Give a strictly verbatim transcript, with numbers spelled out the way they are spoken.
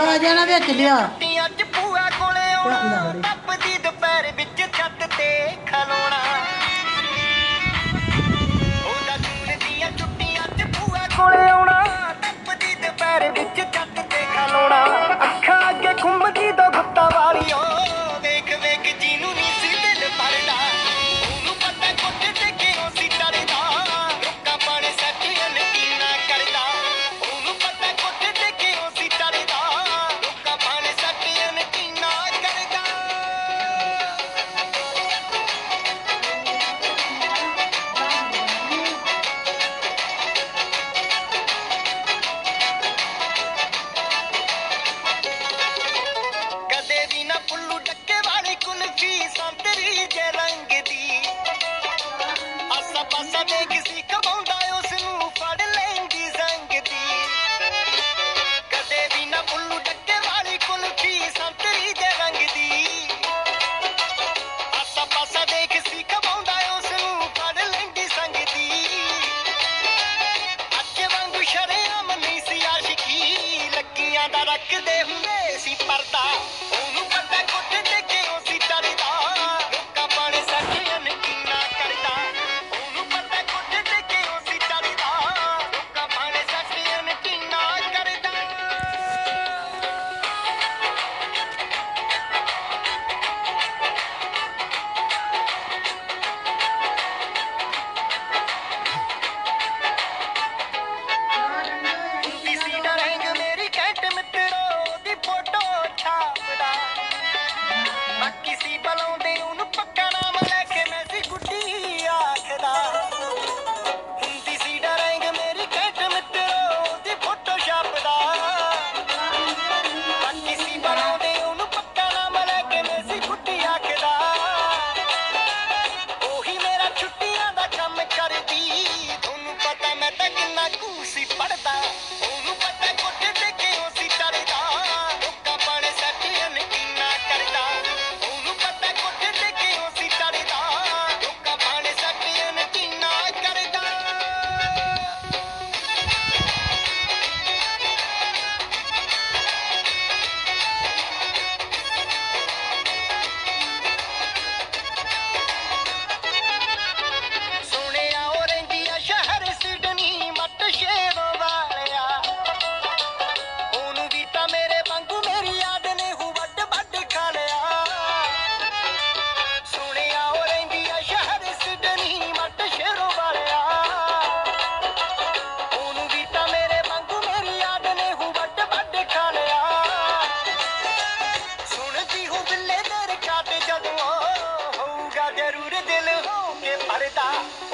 ਆ ਜਾਣਾ ਵਿੱਚ ਲਿਆ ਛੁੱਟੀਆਂ ਚ ਭੂਆ ਕੋਲੇ ਆਉਣਾ ਟੱਪਦੀ ਦੁਪਹਿਰ ਵਿੱਚ ਛੱਤ ਤੇ ਖਲੋਣਾ ਉਹਦਾ ਜੂਨ ਦੀਆਂ ਛੁੱਟੀਆਂ ਚ ਭੂਆ ਕੋਲੇ ਆਉਣਾ ਟੱਪਦੀ ਦੁਪਹਿਰ ਵਿੱਚ ਛੱਤ ਤੇ ਖਲੋਣਾ ਅੱਖਾਂ ਅੱਗੇ ਘੁੰਮਦੀ ਦੋ ਗੁੱਤਾਂ ਵਾਲੀ ਓ ਵੇਖ ਵੇਖ ਜਿਹਨੂੰ ਨੀ ਸੀ ਦਿਲ ਭਰਦਾ ਉਹਨੂੰ ਪਤਾ ਕੋਠੇ ਤੇ ਕਿਉਂ ਸੀ ਚੜਦਾ ਲੋਕਾਂ ਪਾਣੇ ਸੱਚ ਯਕੀਨਾ ਕਰਦਾ ਉਹਨੂੰ ਪਤਾ ਕੋਠੇ ਤੇ ਕਿਉਂ ਸੀ ਚੜਦਾ ਲੋਕਾਂ ਪਾਣੇ ਸੱਚ ਯਕੀਨਾ ਕਰਦਾ ਕਦੇ ਵੀ ਨਾ ਪੁੱਲੂ ਡੱਕੇ ਵਾਲੀ ਕੁਲਫੀ ਸੰਤਰੀ ਜੇ ਰੰਗ ਦੀ ਆਸਾ ਪਾਸਾ ਦੇਖ ਸੀ ਕਮਾਉਂਦਾ ਉਸ ਨੂੰ ਫੜ ਲੈਂਦੀ ਸੰਗ ਦੀ ਕਦੇ ਵੀ ਨਾ ਪੁੱਲੂ ਡੱਕੇ ਵਾਲੀ ਕੁਲਫੀ ਸੰਤਰੀ ਜੇ ਰੰਗ ਦੀ ਆਸਾ ਪਾਸਾ ਦੇਖ ਸੀ ਕਮਾਉਂਦਾ ਉਸ ਨੂੰ ਫੜ ਲੈਂਦੀ ਸੰਗ ਦੀ ਅੱਜ ਵਾਂਗੂ ਸ਼ਰੇਆਮ ਨਹੀਂ ਸੀ ਆਸ਼ਿਕੀ ਲੱਗੀਆਂ ਦਾ ਰੱਖਦੇ ਹੁੰਦੇ ਸੀ ਪਰਦਾ ਉਹਨੂੰ ਪਤਾ ਕੋਠੇ ਤੇ ਕਿਉਂ ਸੀ ਚੜਦਾ ਲੋਕਾਂ ਪਾਣੇ ਸੱਚ ਯਕੀਨਾ ਕਰਦਾ ਉਹਨੂੰ ਪਤਾ ਕੋਠੇ ਤੇ ਕਿਉਂ ਸੀ ਚੜਦਾ ਲੋਕਾਂ ਪਾਣੇ ਸੱਚ ਯਕੀਨਾ ਕਰਦਾ ਸੀ ਡਰੈਂਗ ਮੇਰੀ ਘੈਂਟ ਮਿੱਤਰੋ ਦੀ ਫੋਟੋ ਛਾਪਦਾ ਬਾਕੀ ਸੀ ਬਲਾਉਂਦੇ ਉਹਨੂੰ ਪੱਕਾ ਨਾਮ ਲੈ ਕੇ ਮੈਂ ਸੀ ਗੁੱਡੀ ਆਖਦਾ ਹੁੰਦੀ ਸੀ ਡਰੈਂਗ ਮੇਰੀ ਘੈਂਟ ਮਿੱਤਰੋ ਦੀ ਫੋਟੋ ਛਾਪਦਾ ਬਾਕੀ ਸੀ ਬਲਾਉਂਦੇ ਉਹਨੂੰ ਪੱਕਾ ਨਾਮ ਲੈ ਕੇ ਮੈਂ ਸੀ ਗੁੱਡੀ ਆਖਦਾ ਉਹੀ ਮੇਰਾ ਛੁੱਟੀਆਂ ਦਾ ਕੰਮ ਕਰਦੀ ਤੁਹਾਨੂੰ ਪਤਾ ਮੈਂ ਤਾਂ ਕਿੰਨਾ ਕੁ ਸੀ ਪੜਦਾ ਉਹਨੂੰ ਪਤਾ ਕੋਠੇ ਤੇ ਕਿਉਂ ਸੀ ਚੜਦਾ ਲੋਕਾਂ ਪਾਣੇ ਸੱਚ ਯਕੀਨਾ ਕਰਦਾ ਉਹਨੂੰ ਪਤਾ ਕੋਠੇ ਤੇ ਕਿਉਂ ਸੀ ਚੜਦਾ ਲੋਕਾਂ ਪਾਣੇ ਸੱਚ ਯਕੀਨਾ ਕਰਦਾ ਸੁਣਿਆ ਉਹ ਰਹਿੰਦੀ ਆ ਸ਼ਹਿਰ ਸਿਡਨੀ ਮੱਟ ਸ਼ੇਰੋਂ ਵਾਲਿਆ ਉਹਨੂੰ ਵੀ ਤਾਂ ਮੇਰੇ ਵਾਂਗੂ ਮੇਰੀ ਯਾਦ ਨੇ ਹੂ ਵੱਡ ਵੱਡ ਖਾ ਲਿਆ ਸੁਣਿਆ ਉਹ ਰਹਿੰਦੀ ਆ ਸ਼ਹਿਰ ਸਿਡਨੀ ਮੱਟ ਸ਼ੇਰੋਂ ਵਾਲਿਆ ਉਹਨੂੰ ਵੀ ਤਾਂ ਮੇਰੇ ਵਾਂਗੂ ਮੇਰੀ ਯਾਦ ਨੇ ਹੂ ਵੱਡ ਵੱਡ ਖਾ ਲਿਆ ਸੁਣਦੀ ਹੂੰ ਬਿੱਲੇ ਤੇਰੇ ਕਾਤੇ ਜਦੋਂ ਹੋਊਗਾ ਜ਼ਰੂਰ ਦਿਲ ਹੋ ਕੇ ਭਰਦਾ